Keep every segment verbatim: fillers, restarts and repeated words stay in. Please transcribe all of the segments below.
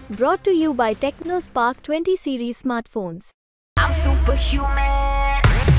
Brought to you by TechnoSpark twenty series smartphones. I'm superhuman.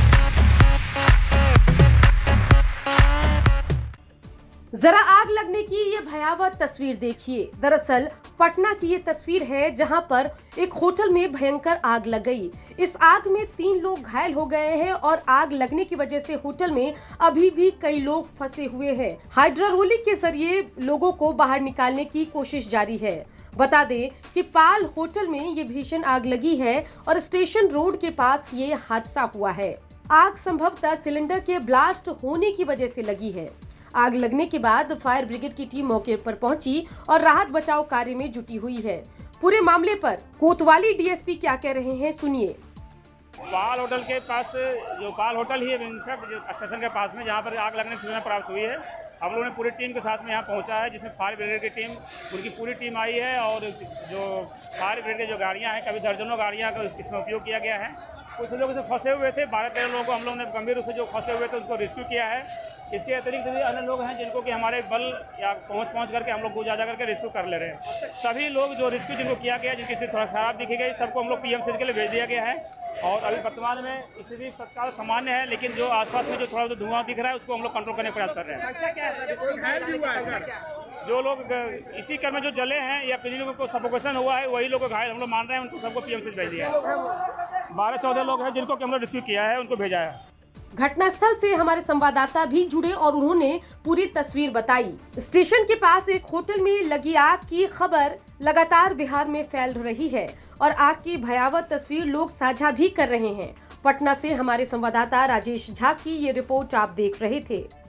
जरा आग लगने की ये भयावह तस्वीर देखिए। दरअसल पटना की ये तस्वीर है जहां पर एक होटल में भयंकर आग लग गई। इस आग में तीन लोग घायल हो गए हैं और आग लगने की वजह से होटल में अभी भी कई लोग फंसे हुए हैं। हाइड्रोलिक के जरिए लोगों को बाहर निकालने की कोशिश जारी है। बता दें कि पाल होटल में ये भीषण आग लगी है और स्टेशन रोड के पास ये हादसा हुआ है। आग संभवतः सिलेंडर के ब्लास्ट होने की वजह से लगी है। आग लगने के बाद फायर ब्रिगेड की टीम मौके पर पहुंची और राहत बचाव कार्य में जुटी हुई है। पूरे मामले पर कोतवाली डीएसपी क्या कह रहे हैं, सुनिए। पाल होटल के पास, जो पाल होटल ही है इनफैक्ट जो स्टेशन के पास में, जहाँ पर आग लगने की सूचना प्राप्त हुई है, हम लोगों ने पूरी टीम के साथ में यहाँ पहुँचा है, जिसमें फायर ब्रिगेड की टीम, उनकी पूरी टीम आई है और जो फायर ब्रिगेड की जो गाड़ियाँ हैं, कभी दर्जनों गाड़ियाँ का इसमें उपयोग किया गया है। कुछ लोग से फंसे हुए थे, बारह तेरह लोगों को हम लोगों ने गंभीर रूप से जो फंसे हुए थे उनको रेस्क्यू किया है। इसके अतिरिक्त भी अन्य लोग हैं जिनको कि हमारे बल या पहुंच पहुंच करके हम लोग जा जा करके रेस्क्यू कर ले रहे हैं। सभी लोग जो रेस्क्यू जिनको किया गया, जिनकी स्थिति थोड़ा खराब दिखी गई, सबको हम लोग पीएमसीएच के लिए भेज दिया गया है और अभी वर्तमान में स्थिति तत्काल सामान्य है, लेकिन जो आसपास में जो थोड़ा बहुत धुआं दिख रहा है उसको हम लोग कंट्रोल करने का प्रयास कर रहे हैं। जो लोग इसी क्रम में जो जले हैं या किन्हीं लोगों को सफोकेशन हुआ है, वही लोग घायल हम लोग मान रहे हैं, उनको सबको पीएमसीएच भेज दिया है। बारह चौदह लोग हैं जिनको हम लोग रेस्क्यू किया है, उनको भेजा है। घटनास्थल से हमारे संवाददाता भी जुड़े और उन्होंने पूरी तस्वीर बताई। स्टेशन के पास एक होटल में लगी आग की खबर लगातार बिहार में फैल रही है और आग की भयावह तस्वीर लोग साझा भी कर रहे हैं। पटना से हमारे संवाददाता राजेश झा की ये रिपोर्ट आप देख रहे थे।